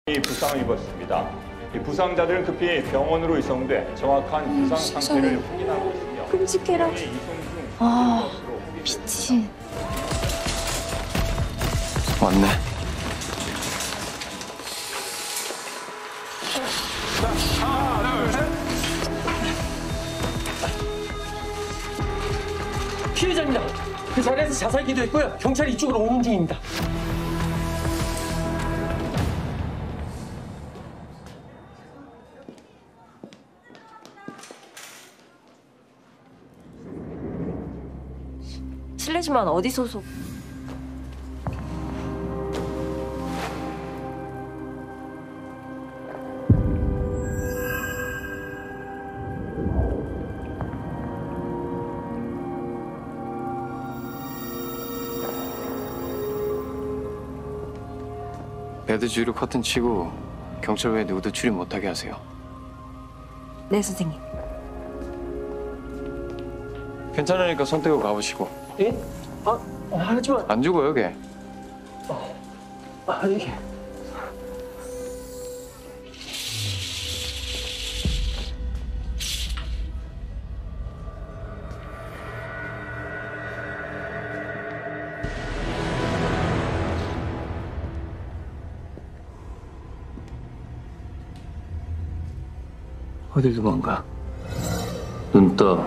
부상을 입었습니다. 이 부상자들은 급히 병원으로 이송돼 정확한 부상 상태를 확인하고 있으며 끔찍해라. 아, 미친. 왔네. 피해자입니다. 그 자리에서 자살 기도했고요. 경찰이 이쪽으로 오는 중입니다. 실례지만 어디 소속? 베드 주위로 커튼 치고 경찰 외에 누구도 출입 못하게 하세요. 네, 선생님. 괜찮으니까 손 떼고 가보시고. 예? 하지만 안 죽어요, 걔. 이게 어딜 도망가? 눈 떠.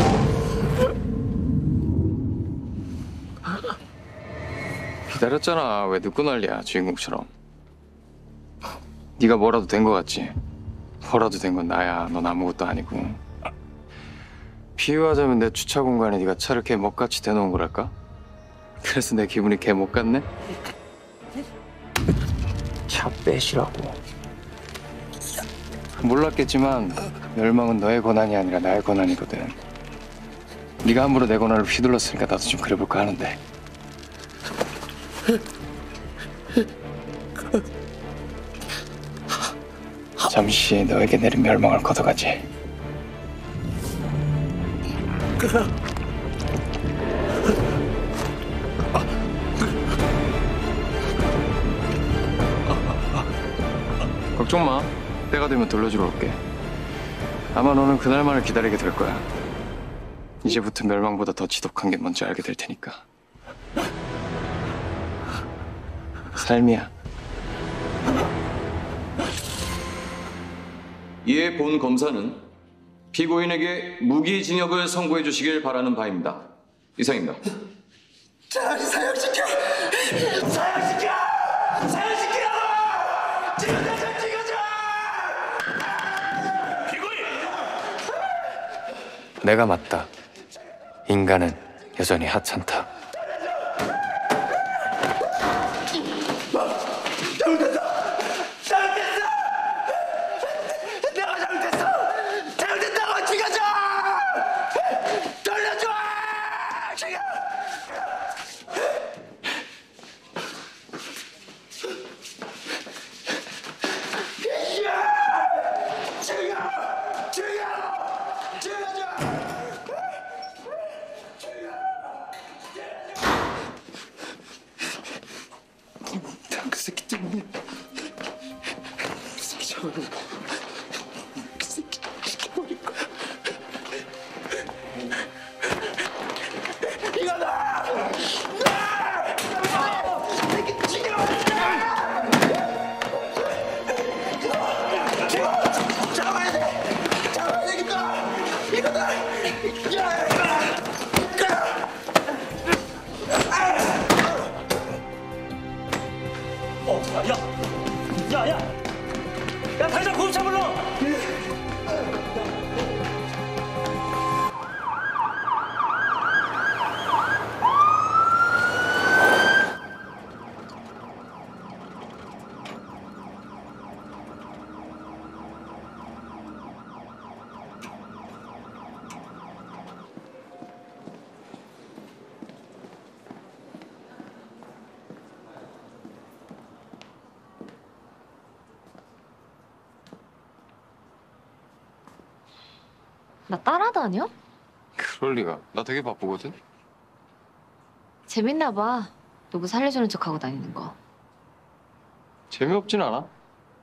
기다렸잖아. 왜 늦고 난리야, 주인공처럼. 네가 뭐라도 된 거 같지? 뭐라도 된 건 나야. 넌 아무것도 아니고. 비유하자면 내 주차 공간에 네가 차를 개목같이 대놓은 거랄까? 그래서 내 기분이 개목 같네? 차 빼시라고. 몰랐겠지만 멸망은 너의 권한이 아니라 나의 권한이거든. 네가 함부로 내 권한을 휘둘렀으니까 나도 좀 그래볼까 하는데. 잠시 너에게 내린 멸망을 걷어가지. 걱정 마. 때가 되면 돌려주러 올게. 아마 너는 그날만을 기다리게 될 거야. 이제부터 멸망보다 더 지독한 게 뭔지 알게 될 테니까. 삶이야. 이에 본 검사는 피고인에게 무기징역을 선고해 주시길 바라는 바입니다. 이상입니다. 차라리 사형시켜! 사형시켜! 사형시키라고! 지금 당장 찍어줘! 피고인! 내가 맞다. 인간은 여전히 하찮다. 잘못했어! 잘못했어! 내가 잘못했어! 잘못했다고 죽여줘! 돌려줘! 죽여! 그 새끼 때문에. 그 새끼 잡아놓고 그 새끼 죽여버릴 거야. 이거다! 새끼 죽여! 잡아야 돼! 잡아야 되겠다! 이거다! 야, 당장 구급차 불러! 나 따라다녀? 그럴 리가. 나 되게 바쁘거든. 재밌나 봐. 누구 살려주는 척하고 다니는 거. 재미없진 않아.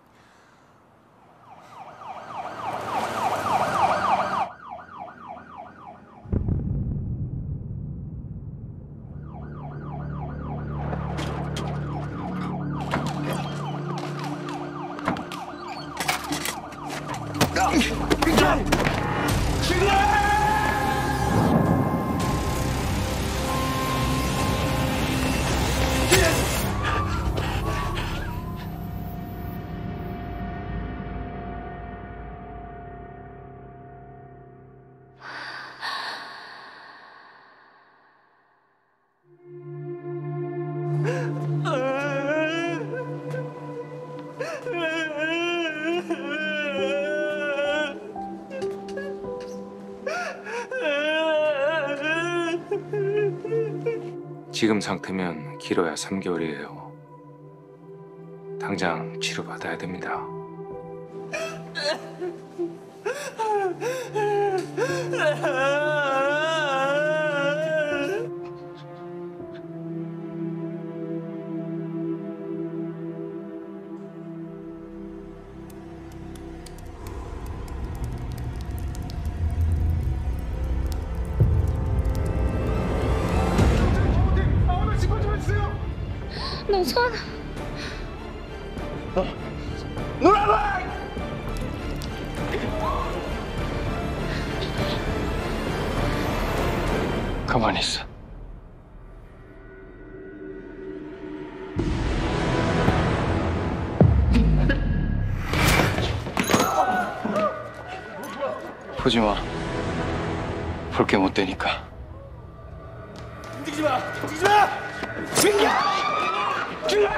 지금 상태면 길어야 3개월이에요. 당장 치료받아야 됩니다. 너 손. 가만히 있어. 보지 마. 볼 게 못 되니까. 움직이지 마! 움직이지 마! 죽여! 죽여!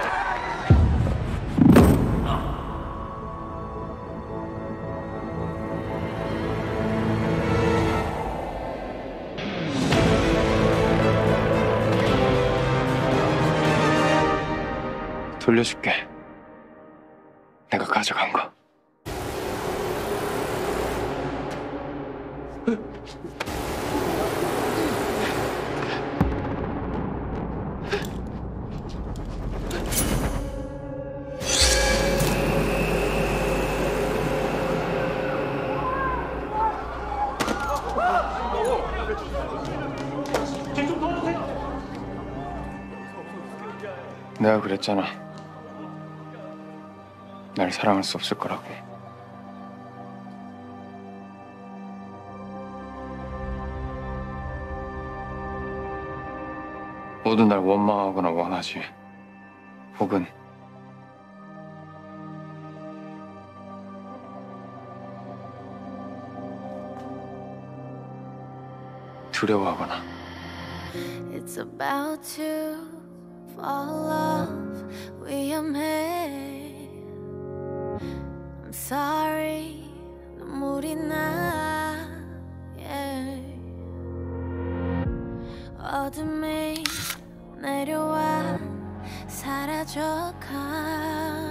돌려줄게. 내가 가져간 거. 내가 그랬잖아. 날 사랑할 수 없을 거라고. 모두 날 원망하거나 원하지. 혹은 두려워하거나. It's about to fall off. We are made. I'm sorry. 눈물이 나. Yeah. 어둠이 내려와 사라져가.